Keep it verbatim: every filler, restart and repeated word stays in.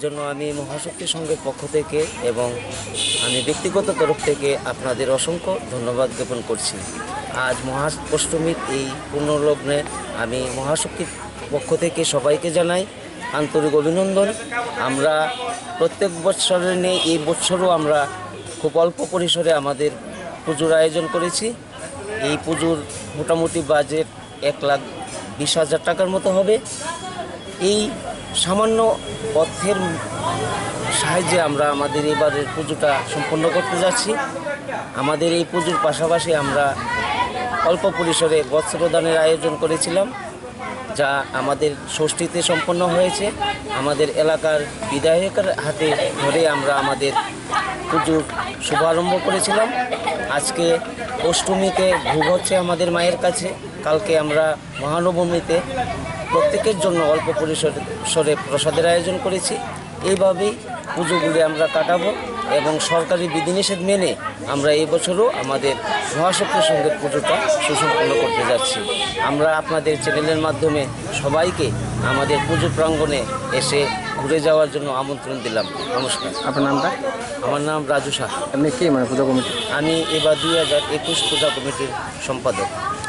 জন্য আমি মহাশক্তি সংঘের পক্ষ থেকে এবং আমি ব্যক্তিগত তরফ থেকে আপনাদের অসংখ্য ধন্যবাদ জ্ঞাপন করছি। আজ মহা অষ্টমীর এই পুণ্যলগ্নে আমি মহাশক্তির পক্ষ থেকে সবাইকে জানাই আন্তরিক অভিনন্দন। আমরা প্রত্যেক বৎসরের নিয়ে এই বৎসরও আমরা খুব অল্প পরিসরে আমাদের পুজোর আয়োজন করেছি। এই পুজোর মোটামুটি বাজেট এক লাখ বিশ হাজার টাকার মতো হবে। এই সামান্য অর্থের সাহায্যে আমরা আমাদের এবারের পুজোটা সম্পন্ন করতে যাচ্ছি। আমাদের এই পুজোর পাশাপাশি আমরা অল্প পরিসরে বস্ত্রদানের আয়োজন করেছিলাম, যা আমাদের ষষ্ঠীতে সম্পন্ন হয়েছে। আমাদের এলাকার বিধায়কের হাতে ধরে আমরা আমাদের পুজোর শুভারম্ভ করেছিলাম। আজকে অষ্টমীতে ভোগ হচ্ছে আমাদের মায়ের কাছে, কালকে আমরা মহানবমীতে প্রত্যেকের জন্য অল্প পরিসরে প্রসাদের আয়োজন করেছি। এইভাবেই পুজোগুলি আমরা কাটাবো এবং সরকারি বিধিনিষেধ মেনে আমরা এই বছরও আমাদের মহাশক্তি সংঘের পুজোটা সুসম্পন্ন করতে যাচ্ছি। আমরা আপনাদের চ্যানেলের মাধ্যমে সবাইকে আমাদের পুজো প্রাঙ্গণে এসে ঘুরে যাওয়ার জন্য আমন্ত্রণ দিলাম। নমস্কার। আপনার নামটা? আমার নাম রাজু শাহ। আপনি কি মানে পূজা কমিটি? আমি এবার দুই হাজার একুশ পূজা কমিটির সম্পাদক।